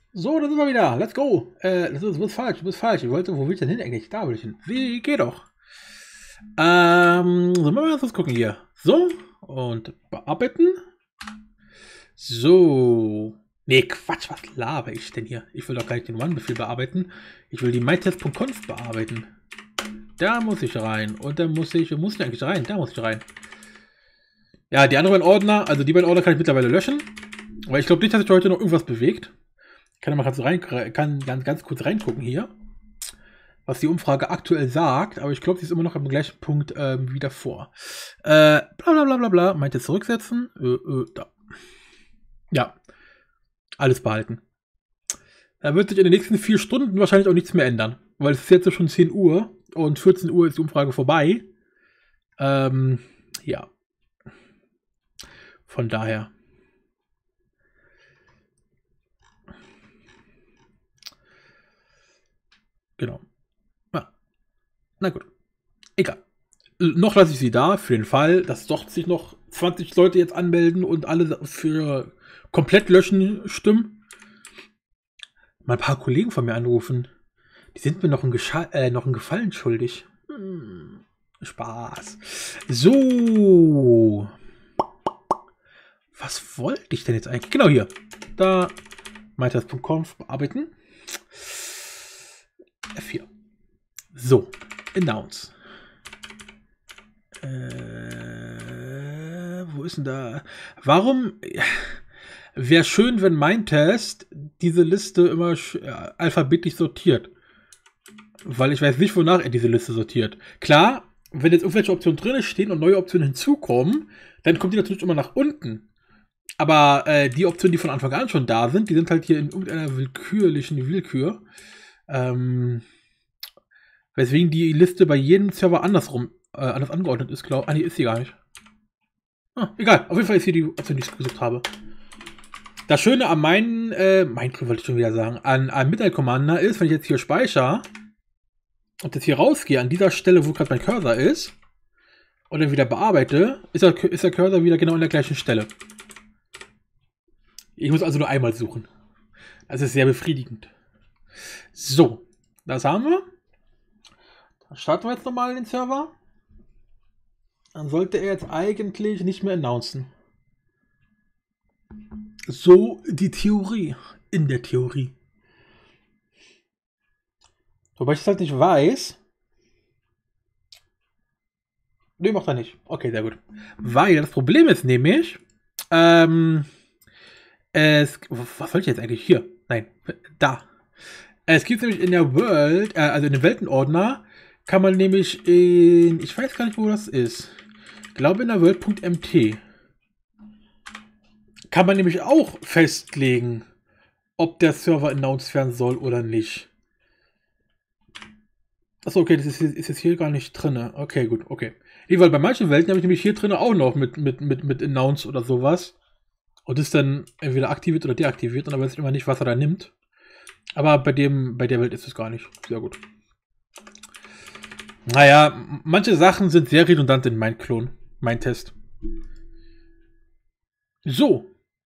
So, da sind wir wieder. Let's go. Du bist falsch, du bist falsch. Wo will ich denn hin eigentlich? Da will ich hin. Wie, geh doch. So, mal was gucken hier. So, und bearbeiten. So. Nee, Quatsch, was laber ich denn hier? Ich will doch gar nicht den One-Befehl bearbeiten. Ich will die mytest.conf bearbeiten. Da muss ich rein. Und da muss ich eigentlich rein? Da muss ich rein. Ja, die anderen beiden Ordner, also die beiden Ordner kann ich mittlerweile löschen. Aber ich glaube nicht, dass sich heute noch irgendwas bewegt. Ich kann ganz kurz reingucken hier, was die Umfrage aktuell sagt, aber ich glaube, sie ist immer noch am gleichen Punkt wie davor. Bla bla bla bla bla, meint ihr zurücksetzen? Da. Ja, alles behalten. Da wird sich in den nächsten 4 Stunden wahrscheinlich auch nichts mehr ändern, weil es ist jetzt schon 10 Uhr und 14 Uhr ist die Umfrage vorbei. Ja. Von daher. Genau. Ja. Na gut. Egal. Noch lasse ich sie da, für den Fall, dass doch sich noch 20 Leute jetzt anmelden und alle für komplett löschen stimmen. Mal ein paar Kollegen von mir anrufen. Die sind mir noch einen Gefallen schuldig. Spaß. So. Was wollte ich denn jetzt eigentlich? Genau hier. Da. mytest.conf bearbeiten. F4. So. Announce. Wo ist denn da? Warum? Wäre schön, wenn mein Test diese Liste immer alphabetisch sortiert. Weil ich weiß nicht, wonach er diese Liste sortiert. Klar, wenn jetzt irgendwelche Optionen drin stehen und neue Optionen hinzukommen, dann kommt die natürlich immer nach unten. Aber die Optionen, die von Anfang an schon da sind, die sind halt hier in irgendeiner Willkür. Weswegen die Liste bei jedem Server anders angeordnet ist, glaube ich. Ah, nee, ist sie gar nicht. Egal, auf jeden Fall ist hier die Option, die ich gesucht habe. Das Schöne an Minecraft wollte ich schon wieder sagen, an Midnight Commander ist, wenn ich jetzt hier speichere und jetzt hier rausgehe, an dieser Stelle, wo gerade mein Cursor ist, und dann wieder bearbeite, ist der Cursor wieder genau an der gleichen Stelle. Ich muss also nur einmal suchen. Das ist sehr befriedigend. So, das haben wir. Dann starten wir jetzt nochmal den Server. Dann sollte er jetzt eigentlich nicht mehr announcen. So die Theorie. In der Theorie. Wobei ich es halt nicht weiß. Nee, macht er nicht. Okay, sehr gut. Weil das Problem ist nämlich, was soll ich jetzt eigentlich? Hier. Nein, da. Es gibt nämlich in der World, also in dem Weltenordner, kann man nämlich ich weiß gar nicht, wo das ist. Ich glaube in der World.mt. Kann man nämlich auch festlegen, ob der Server announced werden soll oder nicht. Achso, okay, das ist jetzt hier gar nicht drin. Okay, gut, okay. Weil bei manchen Welten habe ich nämlich hier drin auch noch mit Announce oder sowas. Und ist dann entweder aktiviert oder deaktiviert und dann weiß ich immer nicht, was er da nimmt. Aber bei der Welt ist es gar nicht. Sehr gut. Naja, manche Sachen sind sehr redundant in mein Test. So.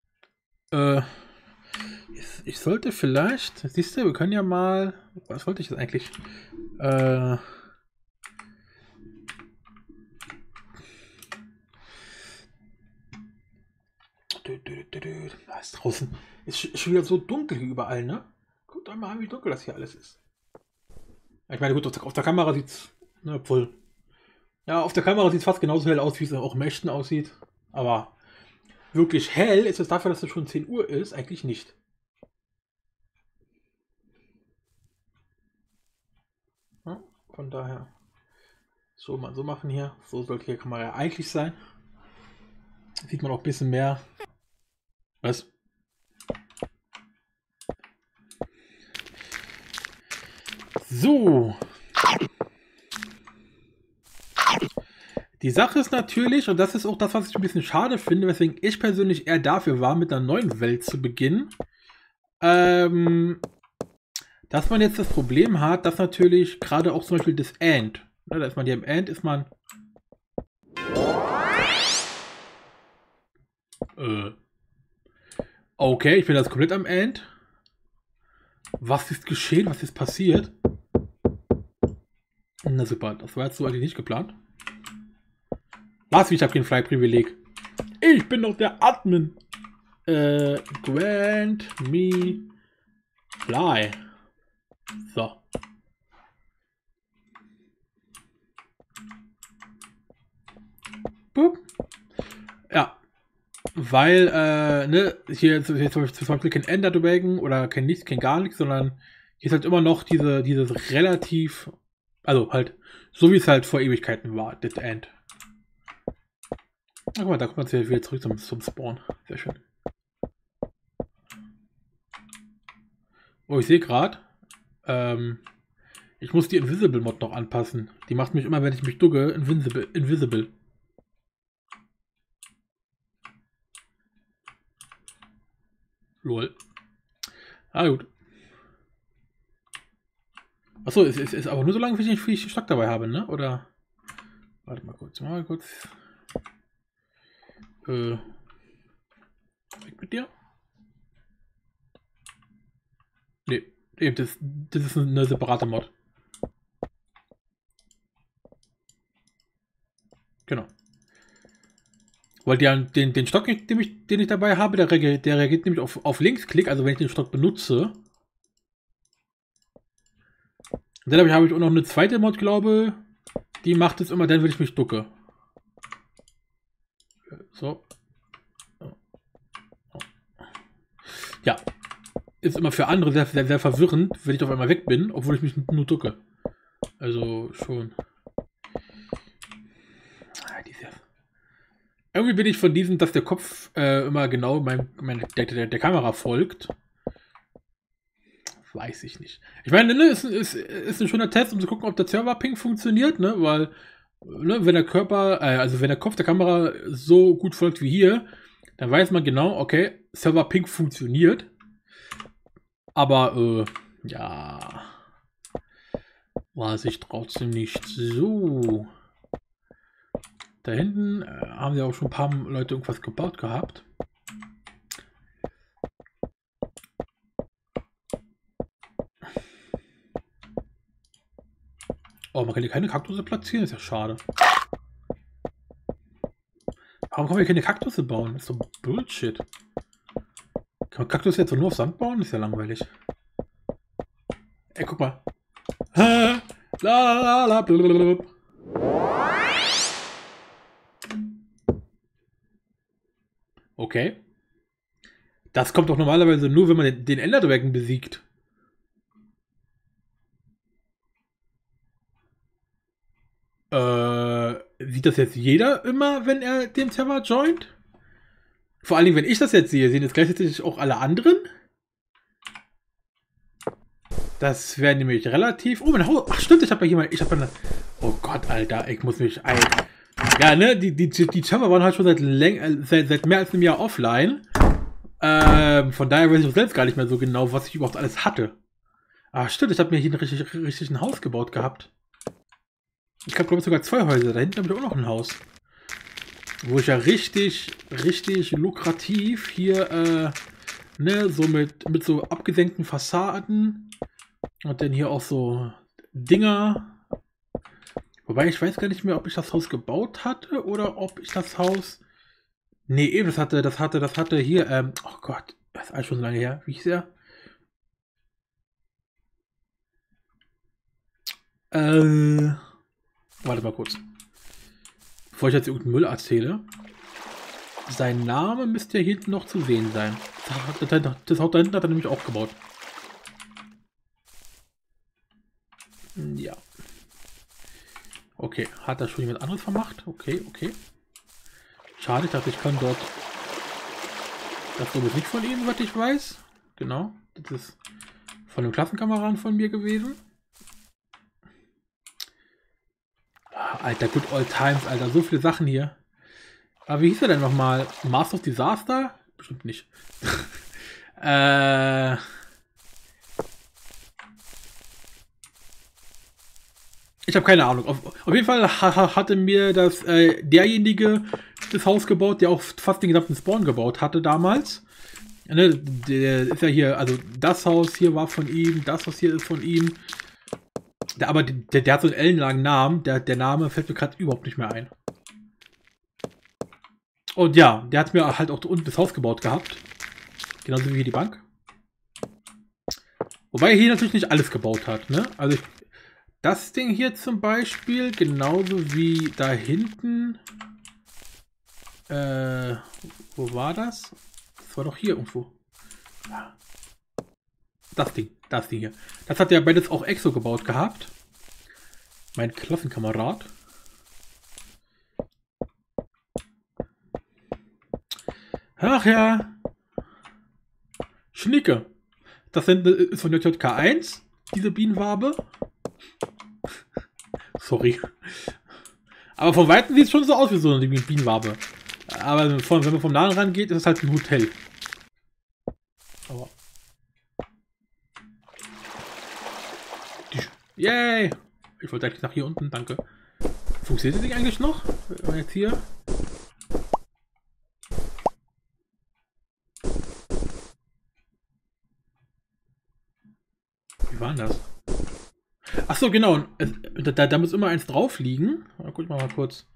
Ich sollte vielleicht, siehst du, wir können ja mal, was wollte ich jetzt eigentlich? Da ist draußen. Ist schon wieder so dunkel hier überall, ne? Guckt einmal an, wie dunkel das hier alles ist. Ich meine, gut, auf der Kamera sieht's, ne, voll. Ja, auf der Kamera sieht es fast genauso hell aus, wie es auch im echten aussieht. Aber wirklich hell ist es dafür, dass es schon 10 Uhr ist, eigentlich nicht. Ja, von daher. So, mal so machen hier. So sollte die Kamera ja eigentlich sein. Sieht man auch ein bisschen mehr. Was? So. Die Sache ist natürlich, und das ist auch das, was ich ein bisschen schade finde, weswegen ich persönlich eher dafür war, mit einer neuen Welt zu beginnen, dass man jetzt das Problem hat, dass natürlich gerade auch zum Beispiel das End, ne, da ist man hier im End, ist man okay, ich bin jetzt komplett am End. Was ist geschehen? Was ist passiert? Na super, das war jetzt so eigentlich nicht geplant. Was? Ich habe kein Fly-Privileg. Ich bin doch der Admin. Grant me Fly. So. Boop. Ja. Weil, ne, hier zum Beispiel kein Ender Dragon oder kein nichts, kein gar nichts, sondern hier ist halt immer noch dieses relativ, also halt, so wie es halt vor Ewigkeiten war, das End. Guck mal, da kommt man wieder zurück zum Spawn. Sehr schön. Oh, ich sehe gerade, ich muss die Invisible Mod noch anpassen. Die macht mich immer, wenn ich mich ducke, invisible. Lol. Ah, gut. Achso, es ist aber nur so lange, wie ich Stock dabei habe, ne? Oder? Warte mal kurz, Weg mit dir? Nee, eben, das ist eine separate Mod. Genau. Weil den Stock, den ich dabei habe, der reagiert nämlich auf Linksklick, also wenn ich den Stock benutze. Und dann habe ich auch noch eine zweite Mod, glaube die macht es immer dann, wenn ich mich ducke. So. Ja. Ist immer für andere sehr verwirrend, wenn ich auf einmal weg bin, obwohl ich mich nur ducke. Also schon. Irgendwie bin ich von diesem, dass der Kopf immer genau der Kamera folgt. Weiß ich nicht. Ich meine, ne, ist ein schöner Test, um zu gucken, ob der Server-Ping funktioniert, ne? Weil, ne, wenn der Kopf der Kamera so gut folgt wie hier, dann weiß man genau, okay, Server-Ping funktioniert. Aber, ja. Weiß ich trotzdem nicht so. Da hinten haben ja auch schon ein paar Leute irgendwas gebaut gehabt. Oh, man kann hier keine Kaktusse platzieren, ist ja schade. Warum kann man hier keine Kaktusse bauen? Das ist so Bullshit. Kann man Kaktus jetzt nur auf Sand bauen? Das ist ja langweilig. Ey, guck mal. Okay. Das kommt doch normalerweise nur, wenn man den Ender Dragon besiegt. Sieht das jetzt jeder immer, wenn er den Server joint? Vor allen Dingen, wenn ich das jetzt sehe, sehen jetzt gleichzeitig auch alle anderen? Das wäre nämlich relativ... Oh, mein Haus... Ach stimmt, ich habe ja hier mal... Oh Gott, Alter, ich muss mich... Ja, ne, die Server waren halt schon seit mehr als einem Jahr offline. Von daher weiß ich auch selbst gar nicht mehr so genau, was ich überhaupt alles hatte. Ah, stimmt, ich habe mir hier richtig ein Haus gebaut gehabt. Ich habe, glaube ich, sogar 2 Häuser. Da hinten habe ich auch noch ein Haus. Wo ich ja richtig lukrativ hier, ne, so mit so abgesenkten Fassaden und dann hier auch so Dinger. Wobei ich weiß gar nicht mehr, ob ich das Haus gebaut hatte oder ob ich das Haus... Nee, eben, das hatte hier, oh Gott, das ist alles schon so lange her. Wie hieß der? Warte mal kurz. Bevor ich jetzt irgendeinen Müll erzähle. Sein Name müsste ja hinten noch zu sehen sein. Das Haus da hinten hat er nämlich auch gebaut. Ja. Okay, hat da schon jemand anderes vermacht? Okay. Schade, ich dachte, ich kann dort... Das ist nicht von ihm, was ich weiß. Genau, das ist von einem Klassenkameraden von mir gewesen. Alter, good old times, Alter. So viele Sachen hier. Aber wie hieß er denn nochmal? Master of Disaster? Bestimmt nicht. Ich habe keine Ahnung. Auf jeden Fall hatte mir derjenige das Haus gebaut, der auch fast den gesamten Spawn gebaut hatte damals. Ne, der ist ja hier, also das Haus hier war von ihm, das Haus hier ist von ihm. Aber der hat so einen ellenlangen Namen, der Name fällt mir gerade überhaupt nicht mehr ein. Und ja, der hat mir halt auch unten das Haus gebaut gehabt. Genauso wie hier die Bank. Wobei er hier natürlich nicht alles gebaut hat, ne? Also das Ding hier zum Beispiel, genauso wie da hinten. Wo war das? Das war doch hier irgendwo. Ja. Das Ding hier. Das hat ja beides auch Exo gebaut gehabt. Mein Klassenkamerad. Ach ja. Schnicke. Das ist von JJK1, diese Bienenwabe. Sorry. Aber von Weitem sieht es schon so aus wie so eine Bienenwabe. Aber wenn man vom Nahen rangeht, ist es halt ein Hotel. Aber. Yay! Ich wollte eigentlich nach hier unten, danke. Funktioniert das Ding eigentlich noch? Jetzt hier. Wie war denn das? Achso, genau. Da muss immer eins drauf liegen. Guck mal kurz.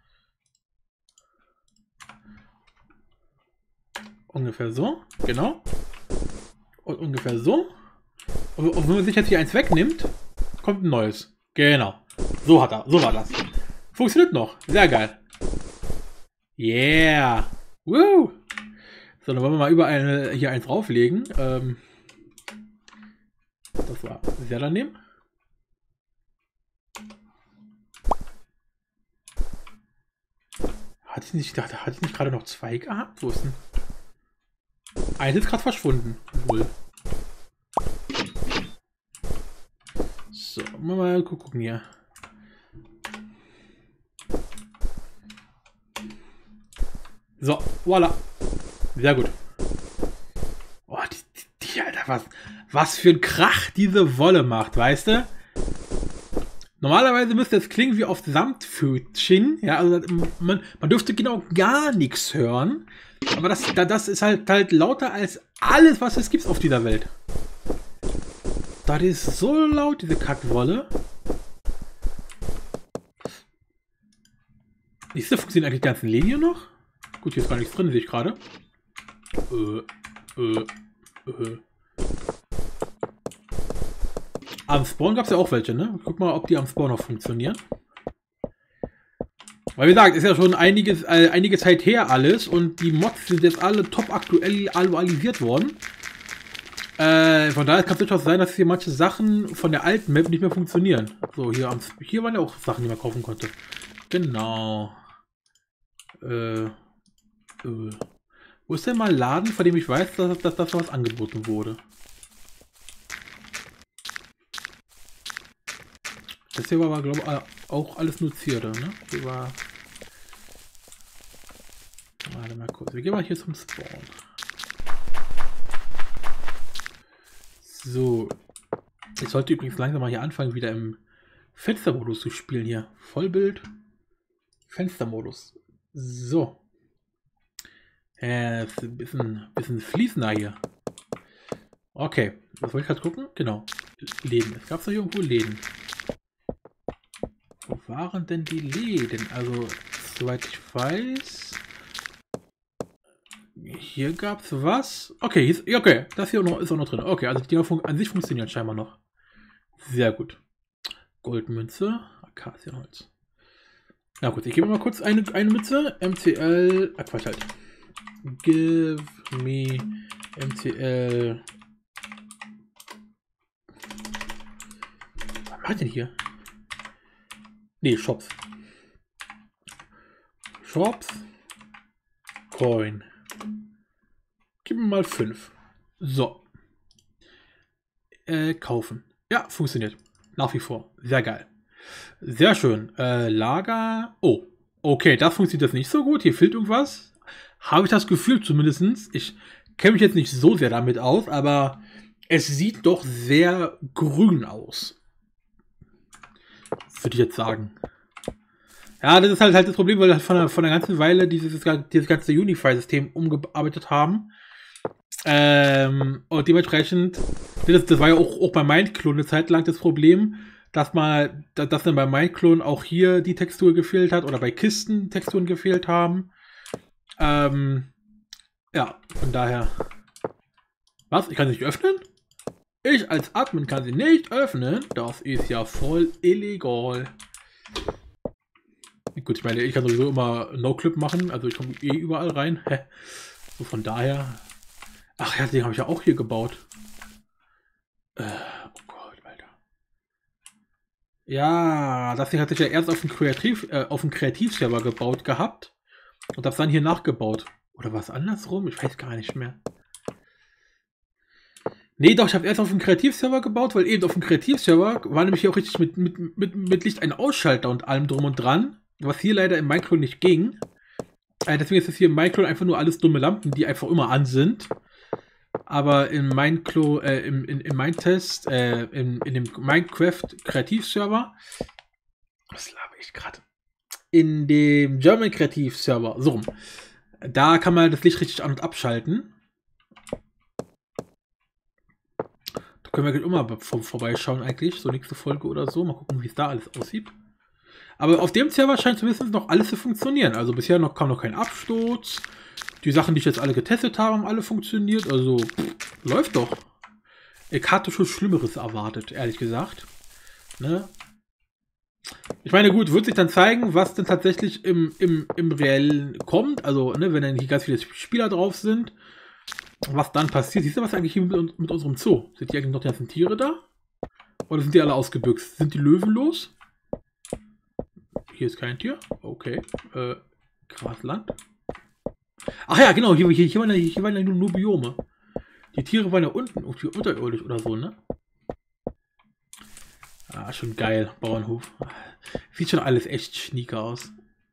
Ungefähr so. Genau. Und ungefähr so. Und wenn man sich jetzt hier eins wegnimmt, kommt ein neues. Genau. So war das. Funktioniert noch. Sehr geil. Yeah. Woo. So, dann wollen wir mal überall hier eins drauflegen. Das war sehr daneben. Hatte ich nicht gerade noch zwei gehabt? Wo ist denn? Eins ist gerade verschwunden. Wohl. So, mal gucken hier. So, voila. Sehr gut. Oh, die Alter, was für ein Krach diese Wolle macht, weißt du? Normalerweise müsste es klingen wie auf Samtpfötchen. Ja, also man dürfte genau gar nichts hören. Aber das ist halt lauter als alles, was es gibt auf dieser Welt. Das ist so laut, diese Kackwolle. Ist das funktioniert eigentlich die ganzen Linien noch? Gut, hier ist gar nichts drin, sehe ich gerade. Am Spawn gab es ja auch welche, ne? Guck mal, ob die am Spawn noch funktionieren. Weil wie gesagt, ist ja schon einige Zeit her alles und die Mods sind jetzt alle top aktualisiert worden. Von daher kann es durchaus sein, dass hier manche Sachen von der alten Map nicht mehr funktionieren. So, hier waren ja auch Sachen, die man kaufen konnte. Genau. Wo ist denn mal ein Laden, von dem ich weiß, dass das was angeboten wurde? Das hier war, glaube ich, auch alles nur Zierde, ne? Hier war... Warte mal kurz. Wir gehen mal hier zum Spawn. So. Ich sollte übrigens langsam mal hier anfangen, wieder im Fenstermodus zu spielen hier. Vollbild. Fenstermodus. So. Ist ein bisschen fließender hier. Okay. Was wollte ich gerade gucken? Genau. Läden. Es gab noch irgendwo Läden. Wo waren denn die Läden? Also, soweit ich weiß... Hier gab es was. Okay, okay, das hier ist auch noch drin. Okay, also die Dinger an sich funktionieren scheinbar noch. Sehr gut. Goldmünze, Akazienholz. Na gut, ich gebe mal kurz eine Münze. MCL. Quatsch halt. Give me MCL. Was macht denn hier? Nee, Shops. Shops. Coin. Gib mir mal 5. So. Kaufen. Ja, funktioniert. Nach wie vor. Sehr geil. Sehr schön. Lager. Oh. Okay, das funktioniert jetzt nicht so gut. Hier fehlt irgendwas. Habe ich das Gefühl zumindest. Ich kenne mich jetzt nicht so sehr damit aus, aber es sieht doch sehr grün aus. Würde ich jetzt sagen. Ja, das ist halt das Problem, weil wir von der ganzen Weile dieses ganze Unify-System umgearbeitet haben. Und dementsprechend, das war ja auch bei Mindclone eine Zeit lang das Problem, dass dann bei Mindclone auch hier die Textur gefehlt hat oder bei Kisten Texturen gefehlt haben. Ja, von daher. Was? Ich kann sie nicht öffnen? Ich als Admin kann sie nicht öffnen? Das ist ja voll illegal. Gut, ich meine, ich kann sowieso immer No-Clip machen, also ich komme eh überall rein. So von daher. Ach ja, den habe ich ja auch hier gebaut. Oh Gott, Alter. Ja, das Ding hatte ich ja erst auf dem Kreativserver gebaut gehabt und hab's dann hier nachgebaut. Oder war es andersrum? Ich weiß gar nicht mehr. Nee, doch, ich habe erst auf dem Kreativserver gebaut, weil eben auf dem Kreativserver war nämlich hier auch richtig mit Licht ein Ausschalter und allem drum und dran, was hier leider im Minecraft nicht ging. Deswegen ist es hier im Minecraft einfach nur alles dumme Lampen, die einfach immer an sind. Aber im Minecraft, im Mindtest, in dem Minecraft Kreativserver, was laber ich gerade? In dem German Kreativserver, so rum, da kann man das Licht richtig an- und abschalten. Da können wir gleich immer vorbeischauen eigentlich, so nächste Folge oder so. Mal gucken, wie es da alles aussieht. Aber auf dem Server scheint zumindest noch alles zu funktionieren. Also bisher kam noch kein Absturz. Die Sachen, die ich jetzt alle getestet habe, haben alle funktioniert. Also, läuft doch. Ich hatte schon Schlimmeres erwartet, ehrlich gesagt. Ne? Ich meine, gut, wird sich dann zeigen, was denn tatsächlich im Reellen kommt. Also, ne, wenn dann hier ganz viele Spieler drauf sind, was dann passiert. Siehst du, was eigentlich hier mit unserem Zoo? Sind die eigentlich noch die ganzen Tiere da? Oder sind die alle ausgebüxt? Sind die Löwen los? Hier ist kein Tier. Okay. Grasland. Ach ja, genau, hier waren ja nur Biome. Die Tiere waren ja unten, irgendwie unterirdisch oder so, ne? Ah, schon geil, Bauernhof. Sieht schon alles echt schnieker aus.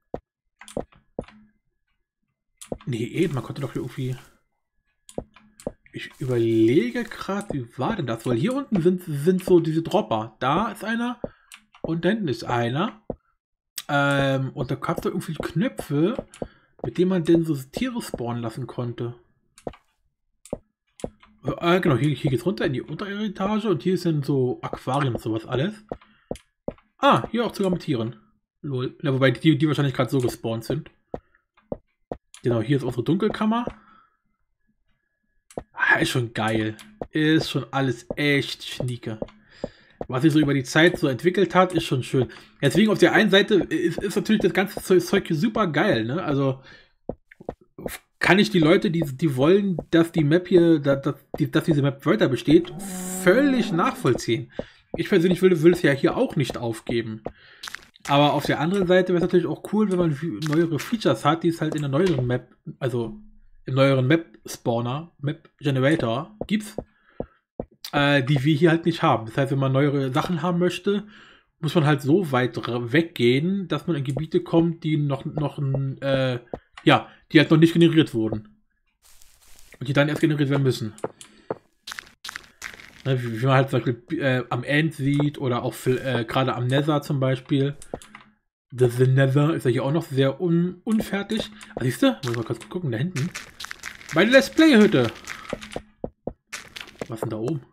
Nee, eben, man konnte doch hier irgendwie... Ich überlege gerade, wie war denn das? Weil hier unten sind so diese Dropper. Da ist einer und da hinten ist einer. Und da gab es da irgendwie Knöpfe, mit denen man denn so Tiere spawnen lassen konnte. Genau, hier geht's runter in die Unteretage und hier sind so Aquarien und sowas alles. Ah, hier auch sogar mit Tieren. Lol. Ja, wobei die wahrscheinlich gerade so gespawnt sind. Genau, hier ist unsere Dunkelkammer. Ah, ist schon geil. Ist schon alles echt schnieke. Was sich so über die Zeit so entwickelt hat, ist schon schön. Deswegen auf der einen Seite ist natürlich das ganze Zeug hier super geil, ne? Also kann ich die Leute, die wollen, dass die Map hier, dass diese Map weiter besteht, völlig nachvollziehen. Ich persönlich will es ja hier auch nicht aufgeben. Aber auf der anderen Seite wäre es natürlich auch cool, wenn man neuere Features hat, die es halt in der neueren Map, also im neueren Map-Spawner, Map-Generator gibt, die wir hier halt nicht haben. Das heißt, wenn man neuere Sachen haben möchte, muss man halt so weit weggehen, dass man in Gebiete kommt, die die halt noch nicht generiert wurden. Und die dann erst generiert werden müssen. Ne, wie man halt zum Beispiel am End sieht oder auch gerade am Nether zum Beispiel. Das Nether ist ja hier auch noch sehr unfertig. Ah, siehst du? Muss mal kurz gucken, da hinten. Meine Let's Play-Hütte. Was ist denn da oben?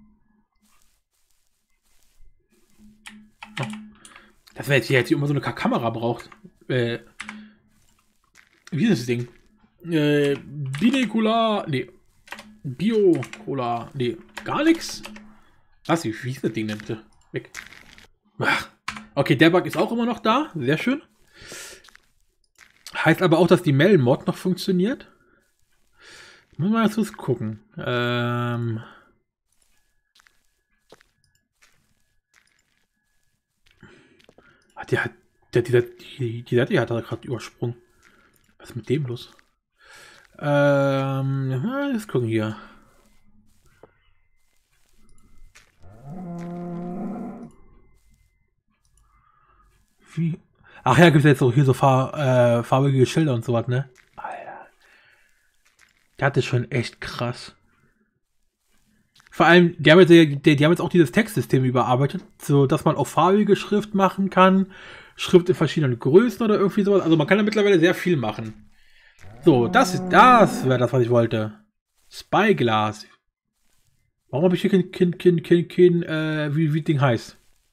Oh. Das wäre jetzt hier immer so eine Kamera braucht. Wie ist das Ding? Binekular. Nee. Bio-Cola. Nee. Gar nichts? Was? Wie ist das Ding denn bitte? Weg. Ach. Okay, der Bug ist auch immer noch da. Sehr schön. Heißt aber auch, dass die Mel-Mod noch funktioniert. Muss mal kurz gucken. Die Seite hat er gerade übersprungen. Was ist mit dem los? Jetzt gucken hier. Wie? Ach ja, gibt es jetzt auch hier so farbige Schilder und sowas, ne? Alter. Das ist schon echt krass. Vor allem, die haben jetzt auch dieses Textsystem überarbeitet, so dass man auch farbige Schrift machen kann, Schrift in verschiedenen Größen oder irgendwie sowas. Also man kann da mittlerweile sehr viel machen. So, das wäre das, was ich wollte. Spyglass. Warum habe ich hier wie Ding heißt?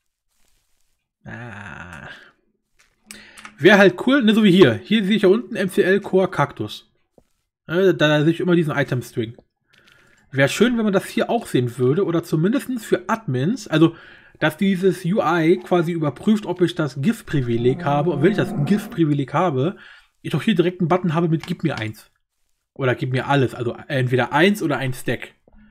Wäre halt cool, ne, so wie hier. Hier sehe ich ja unten MCL Core Cactus. Da sehe ich immer diesen Item-String. Wäre schön, wenn man das hier auch sehen würde, oder zumindest für Admins, also, dass dieses UI quasi überprüft, ob ich das GIF-Privileg habe, und wenn ich das GIF-Privileg habe, ich doch hier direkt einen Button habe mit Gib mir 1. Oder gib mir alles, also entweder 1 oder ein Stack.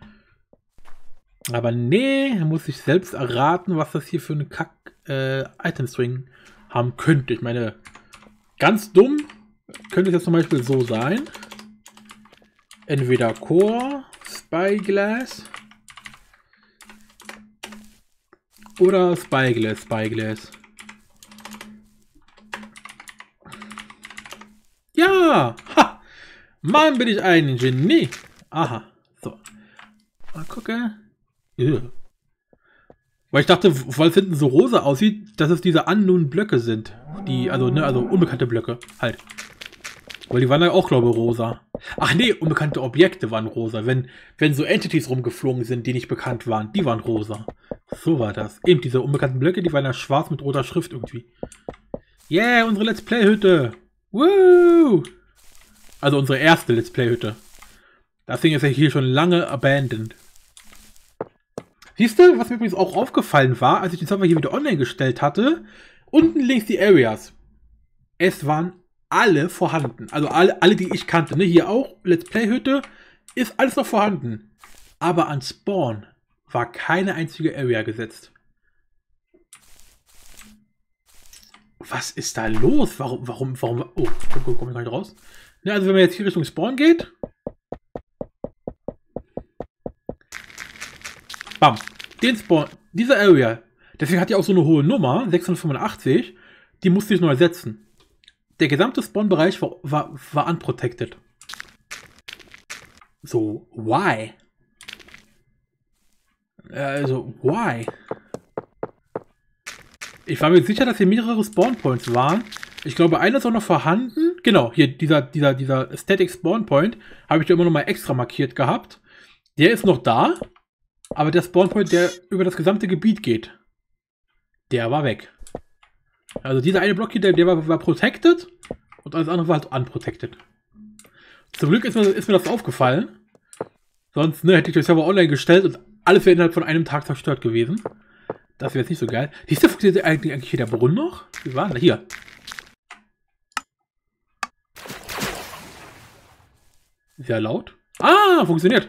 Aber nee, muss ich selbst erraten, was das hier für eine Kack-Item-String haben könnte. Ich meine, ganz dumm könnte es jetzt zum Beispiel so sein. Entweder Core, Spyglass oder Spyglass. Ja! Ha! Mann, bin ich ein Genie! Aha. So. Mal gucken. Ja. Weil ich dachte, weil es hinten so rosa aussieht, dass es diese unknown Blöcke sind. Die, also unbekannte Blöcke. Halt. Weil die waren ja auch, glaube ich, rosa. Ach nee, unbekannte Objekte waren rosa. Wenn so Entities rumgeflogen sind, die nicht bekannt waren, die waren rosa. So war das. Eben diese unbekannten Blöcke, die waren ja schwarz mit roter Schrift irgendwie. Yeah, unsere Let's Play-Hütte. Woo! Also unsere erste Let's Play-Hütte. Das Ding ist ja hier schon lange abandoned. Siehst du, was mir übrigens auch aufgefallen war, als ich den Server hier wieder online gestellt hatte? Unten links die Areas. Es waren alle vorhanden. Also alle, die ich kannte. Ne? Hier auch, Let's Play-Hütte, ist alles noch vorhanden. Aber an Spawn war keine einzige Area gesetzt. Was ist da los? Warum? Oh, komm ich gar nicht raus. Ne, also wenn man jetzt hier Richtung Spawn geht. Bam. Den Spawn, diese Area. Deswegen hat die auch so eine hohe Nummer, 685. Die musste ich neu ersetzen. Der gesamte Spawn-Bereich war unprotected. So, why? Also, why? Ich war mir sicher, dass hier mehrere Spawn-Points waren. Ich glaube, einer ist auch noch vorhanden. Genau, hier, dieser Static Spawn-Point habe ich ja immer noch mal extra markiert gehabt. Der ist noch da. Aber der Spawn-Point, der über das gesamte Gebiet geht, der war weg. Also dieser eine Block hier, der war protected und alles andere war halt unprotected. Zum Glück ist mir das aufgefallen. Sonst hätte ich den Server online gestellt und alles wäre innerhalb von einem Tag zerstört gewesen. Das wäre jetzt nicht so geil. Siehst du, funktioniert eigentlich hier der Brunnen noch? Wie war denn? Hier. Sehr laut. Ah, funktioniert.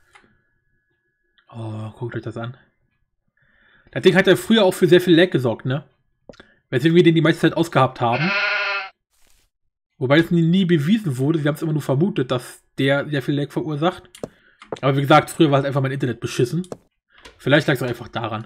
Oh, guckt euch das an. Das Ding hat ja früher auch für sehr viel Lag gesorgt, ne? Weswegen wir den die meiste Zeit ausgehabt haben. Wobei es nie bewiesen wurde. Wir haben es immer nur vermutet, dass der sehr viel Lag verursacht. Aber wie gesagt, früher war es einfach mein Internet beschissen. Vielleicht lag es auch einfach daran.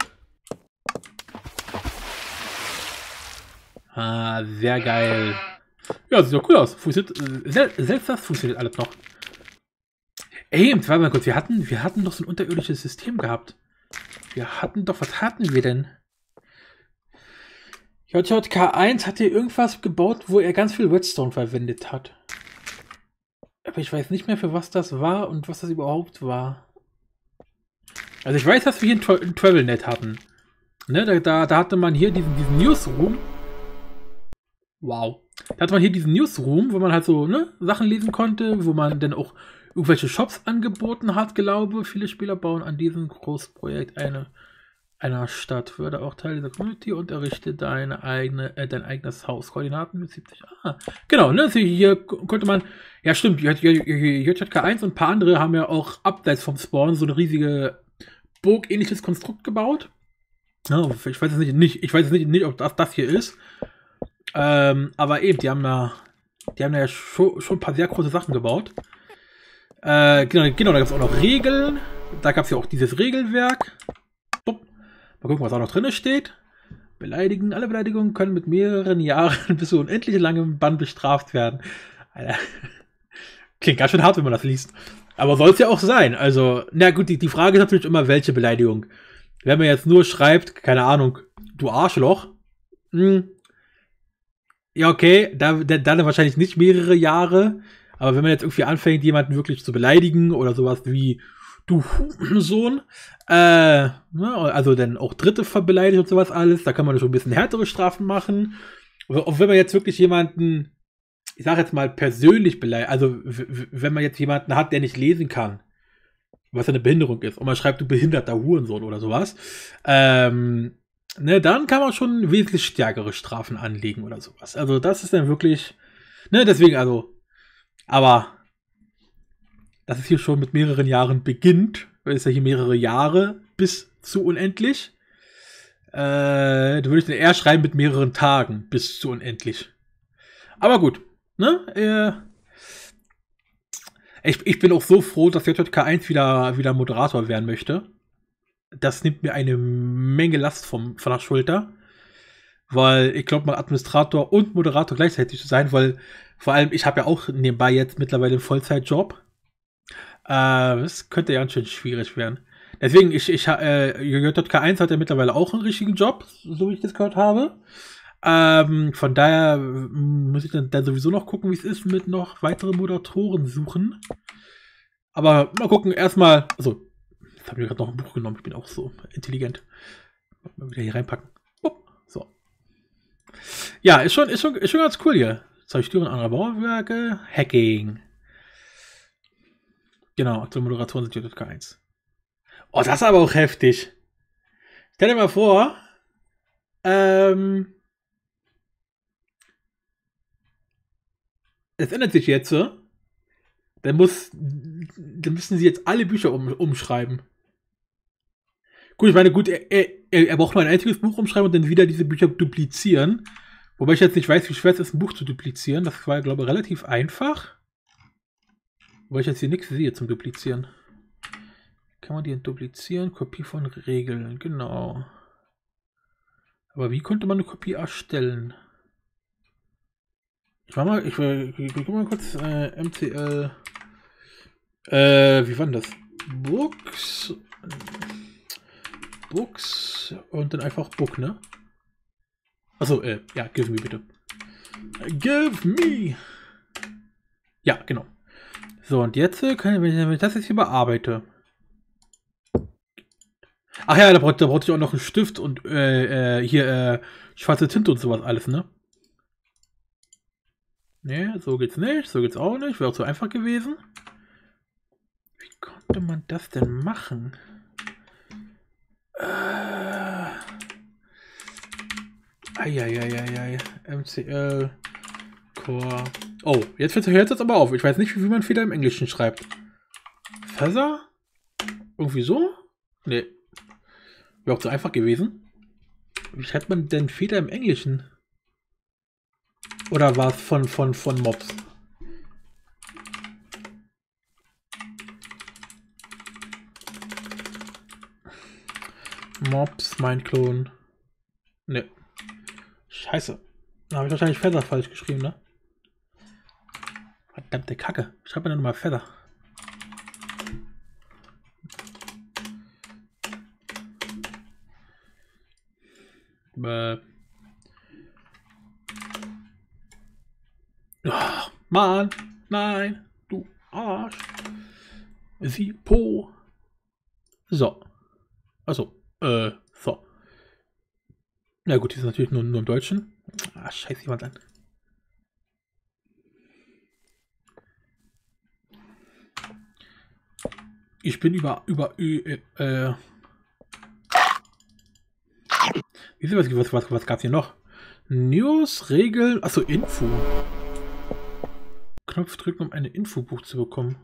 Ah, sehr geil. Ja, sieht doch cool aus. Selbst das funktioniert alles noch. Ey, warte mal kurz, wir hatten doch so ein unterirdisches System gehabt. Was hatten wir denn? JJK1 hat hier irgendwas gebaut, wo er ganz viel Redstone verwendet hat. Aber ich weiß nicht mehr, für was das war und was das überhaupt war. Also ich weiß, dass wir hier ein Travelnet hatten. Ne, da hatte man hier diesen Newsroom. Wow. Da hatte man hier diesen Newsroom, wo man halt so Sachen lesen konnte, wo man dann auch irgendwelche Shops angeboten hat, glaube. Viele Spieler bauen an diesem Großprojekt einer Stadt. Würde auch Teil dieser Community und errichte dein eigenes Haus. Koordinaten mit 70. Ah, genau, ne? Also hier konnte man. Ja, stimmt. JJK1 und ein paar andere haben ja auch abseits vom Spawn so eine riesige Burg-ähnliches Konstrukt gebaut. Ja, ich weiß jetzt nicht, ob das hier ist. Aber eben, die haben ja schon ein paar sehr große Sachen gebaut. Genau, da gab es auch noch Regeln. Da gab es ja auch dieses Regelwerk. Mal gucken, was auch noch drin steht. Alle Beleidigungen können mit mehreren Jahren bis zu unendlich langem Bann bestraft werden. Alter. Klingt ganz schön hart, wenn man das liest. Aber soll es ja auch sein. Also, na gut, die Frage ist natürlich immer, welche Beleidigung. Wenn man jetzt nur schreibt, keine Ahnung, du Arschloch. Ja, okay, dann wahrscheinlich nicht mehrere Jahre. Aber wenn man jetzt irgendwie anfängt, jemanden wirklich zu beleidigen oder sowas wie du Hurensohn, ne, also dann auch Dritte beleidigt und sowas alles, da kann man schon ein bisschen härtere Strafen machen. Auch wenn man jetzt wirklich jemanden, ich sage jetzt mal persönlich beleidigt, also wenn man jetzt jemanden hat, der nicht lesen kann, was eine Behinderung ist, und man schreibt, du behinderter Hurensohn oder sowas, ne, dann kann man schon wesentlich stärkere Strafen anlegen oder sowas. Also das ist dann wirklich, ne, deswegen also, aber dass es hier schon mit mehreren Jahren beginnt, weil es ja hier mehrere Jahre bis zu unendlich, da würde ich dann eher schreiben mit mehreren Tagen bis zu unendlich. Aber gut, ne, ich bin auch so froh, dass JJK1 wieder Moderator werden möchte. Das nimmt mir eine Menge Last von der Schulter. Weil ich glaube, mal Administrator und Moderator gleichzeitig zu sein, weil vor allem, ich habe ja auch nebenbei jetzt mittlerweile einen Vollzeitjob. Das könnte ja ganz schön schwierig werden. Deswegen, JJK1 hat ja mittlerweile auch einen richtigen Job, so wie ich das gehört habe. Von daher muss ich dann sowieso noch gucken, wie es ist mit noch weiteren Moderatoren suchen. Aber mal gucken, erstmal, also, jetzt habe ich gerade noch ein Buch genommen, ich bin auch so intelligent. Mal wieder hier reinpacken. So. Ja, ist schon ganz cool hier. Zerstören anderer Bauwerke, Hacking. Genau, aktuelle Moderatoren sind JJK1. Oh, das ist aber auch heftig. Stell dir mal vor, es ändert sich jetzt, dann müssen sie jetzt alle Bücher umschreiben. Gut, ich meine, gut, er braucht nur ein einziges Buch umschreiben und dann wieder diese Bücher duplizieren. Wobei ich jetzt nicht weiß, wie schwer es ist, ein Buch zu duplizieren. Das war, glaube ich, relativ einfach. Wobei ich jetzt hier nichts sehe zum Duplizieren. Kann man die duplizieren? Kopie von Regeln, genau. Aber wie konnte man eine Kopie erstellen? Ich guck mal kurz, MCL, wie war denn das? Books und dann einfach Book, ne? Achso, ja, give me bitte. Give me! Ja, genau. So, und jetzt wenn ich das jetzt hier bearbeite. Ach ja, da brauchte ich auch noch einen Stift und hier schwarze Tinte und sowas alles, ne? Ne, so geht's nicht, so geht's auch nicht. Wäre auch so einfach gewesen. Wie konnte man das denn machen? Eieieiei. MCL Core. Oh, jetzt hört es aber auf. Ich weiß nicht, wie man Fehler im Englischen schreibt. Feather? Irgendwie so? Ne. Wäre auch so einfach gewesen. Wie schreibt man denn Fehler im Englischen? Oder war es von Mobs? Mobs, mein Klon. Ne. Scheiße. Da habe ich wahrscheinlich Feather falsch geschrieben, ne? Verdammte Kacke. Schreib mir dann nochmal Feather. Oh, Mann. Nein. Du Arsch. Sie Po. So. Achso. So. Na gut, die ist natürlich nur im Deutschen. Ah, scheiße, jemand an. Ich bin was gab's hier noch? News, Regeln, achso, Info. Knopf drücken, um eine Infobuch zu bekommen.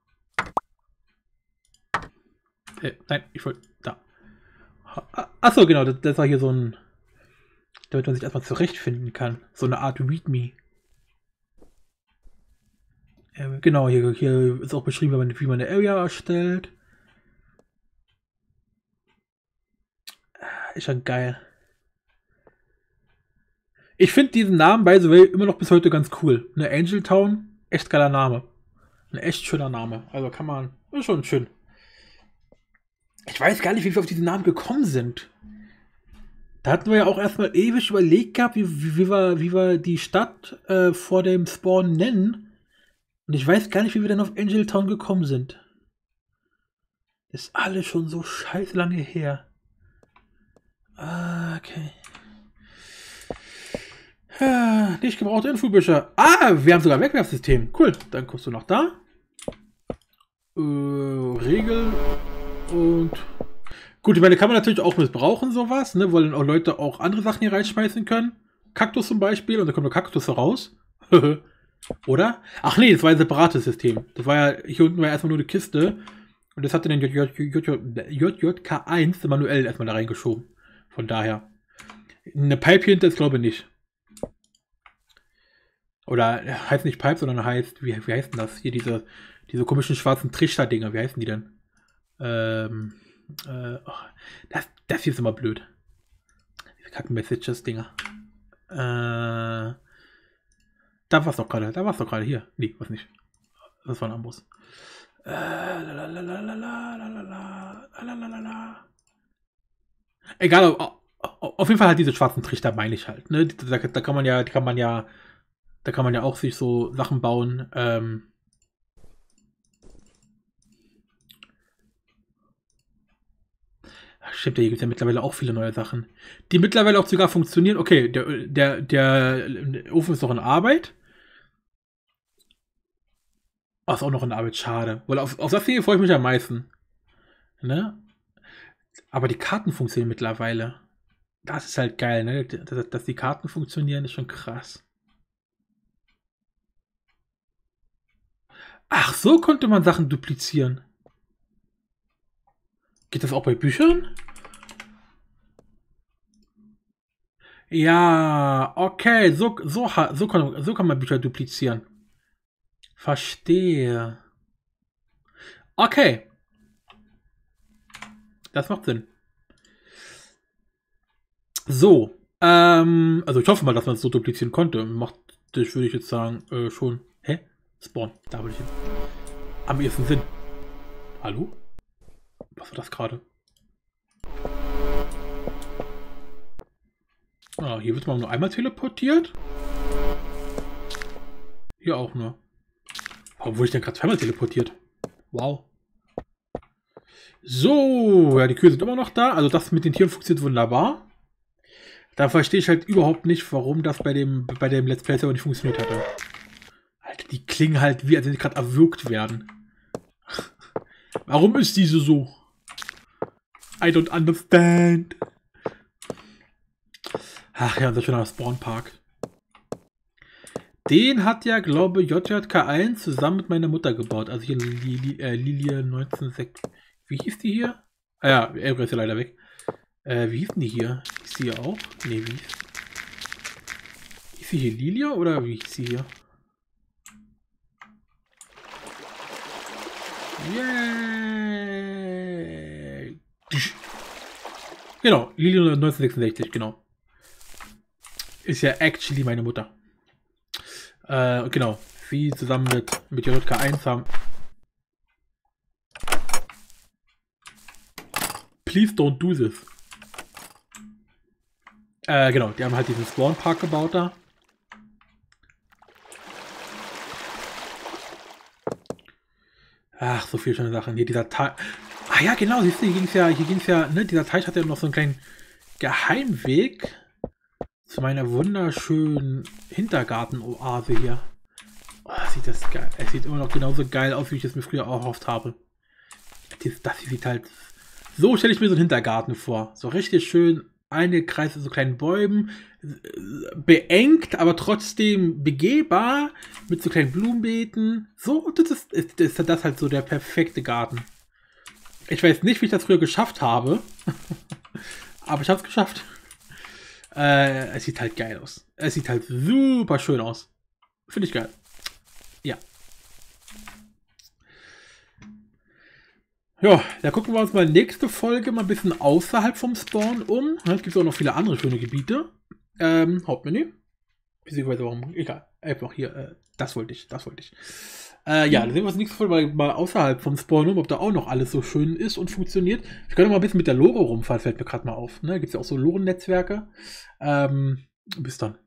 Nein, ich wollte, da. Achso, genau, das war hier so ein, damit man sich erstmal zurechtfinden kann. So eine Art Readme. Genau, hier ist auch beschrieben, wie man eine Area erstellt. Ist schon geil. Ich finde diesen Namen, by the way, immer noch bis heute ganz cool. Eine Angel Town, echt geiler Name. Ein echt schöner Name. Also kann man, ist schon schön. Ich weiß gar nicht, wie wir auf diesen Namen gekommen sind. Da hatten wir ja auch erstmal ewig überlegt gehabt, wie wir die Stadt vor dem Spawn nennen. Und ich weiß gar nicht, wie wir denn auf Angel Town gekommen sind. Das ist alles schon so scheiß lange her. Okay. Nicht gebrauchte Infobücher. Wir haben sogar ein Wegwerfsystem. Cool. Dann kommst du noch da. Regel. Und... Gut, ich meine, kann man natürlich auch missbrauchen, sowas, ne? Weil dann auch Leute auch andere Sachen hier reinschmeißen können. Kaktus zum Beispiel. Und da kommt der Kaktus raus. Oder? Ach nee, das war ein separates System. Das war ja... Hier unten war erstmal nur eine Kiste. Und das hat dann den JJK1 manuell erstmal da reingeschoben. Von daher. Eine Pipe hinter ist, glaube ich, nicht. Oder heißt nicht Pipe, sondern heißt, wie heißt denn das? Hier diese komischen schwarzen Trichter-Dinger, wie heißen die denn? Das hier ist immer blöd. Diese Kack-Messages-Dinger. Da war's doch gerade, hier. Nee, was nicht. Das war ein Ambus. Egal, auf jeden Fall halt diese schwarzen Trichter meine ich halt. Ne? Da kann man ja auch sich so Sachen bauen. Stimmt, hier gibt es ja mittlerweile auch viele neue Sachen, die mittlerweile auch sogar funktionieren. Okay, der Ofen ist noch in Arbeit. Ist auch noch in Arbeit, schade. Weil auf das hier freue ich mich am meisten. Ne? Aber die Karten funktionieren mittlerweile. Das ist halt geil, ne? Dass die Karten funktionieren, ist schon krass. Ach, so konnte man Sachen duplizieren. Geht das auch bei Büchern? Ja, okay, so kann man Bücher duplizieren. Verstehe. Okay. Das macht Sinn. So. Also ich hoffe mal, dass man es so duplizieren konnte. Macht das, würde ich jetzt sagen, schon. Hä? Spawn. Da will ich hin. Am ehesten Sinn. Hallo? Was war das gerade? Hier wird man nur einmal teleportiert. Hier auch nur. Warum wurde ich denn gerade zweimal teleportiert? Wow. So, ja, die Kühe sind immer noch da. Also das mit den Tieren funktioniert wunderbar. Da verstehe ich halt überhaupt nicht, warum das bei dem Let's Play aber nicht funktioniert hatte. Alter, die klingen halt wie, als wenn sie gerade erwürgt werden. Warum ist diese so? I don't understand. Ach ja, unser schöner Spawnpark. Den hat ja, glaube ich, JJK1 zusammen mit meiner Mutter gebaut. Also hier Lilie 196. Wie hieß die hier? Ah ja, Elbre ist ja leider weg. Wie hieß die hier? Hieß sie hier auch? Ne, wie hieß sie hier Lilie oder wie hieß sie hier? Yay! Genau, Lilie 1966, genau. Ist ja actually meine Mutter. Genau. Sie zusammen mit JJK1 haben. Please don't do this. Genau, die haben halt diesen Spawn-Park gebaut da. Ach, so viele schöne Sachen. Hier dieser Teich. Ah ja, genau, siehst du, hier ging es ja, ne, dieser Teich hat ja noch so einen kleinen Geheimweg zu meiner wunderschönen Hintergarten-Oase hier. Oh, sieht das geil. Es sieht immer noch genauso geil aus, wie ich es mir früher auch erhofft habe. Das hier sieht halt... So stelle ich mir so einen Hintergarten vor. So richtig schön eingekreist in so kleinen Bäumen. Beengt, aber trotzdem begehbar. Mit so kleinen Blumenbeeten. So, das ist halt so der perfekte Garten. Ich weiß nicht, wie ich das früher geschafft habe. Aber ich habe es geschafft. Es sieht halt geil aus. Es sieht halt super schön aus. Finde ich geil. Ja. Ja, da gucken wir uns mal nächste Folge mal ein bisschen außerhalb vom Spawn um. Es gibt auch noch viele andere schöne Gebiete. Hauptmenü. Beziehungsweise warum? Egal. Einfach hier. Das wollte ich. Ja, dann sehen wir uns nächste Folge mal außerhalb vom Spawn um, ob da auch noch alles so schön ist und funktioniert. Wir können mal ein bisschen mit der Lore rumfahren, fällt mir gerade mal auf. Ne? Gibt es ja auch so Loren-Netzwerke. Bis dann.